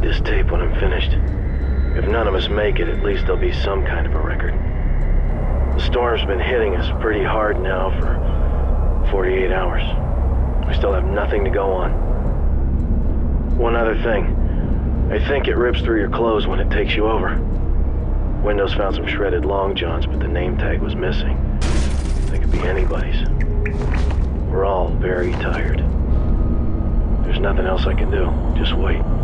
read this tape when I'm finished. If none of us make it, at least there'll be some kind of a record. The storm's been hitting us pretty hard now for 48 hours. We still have nothing to go on. One other thing. I think it rips through your clothes when it takes you over. Windows found some shredded long johns, but the name tag was missing. They could be anybody's. We're all very tired. There's nothing else I can do. Just wait.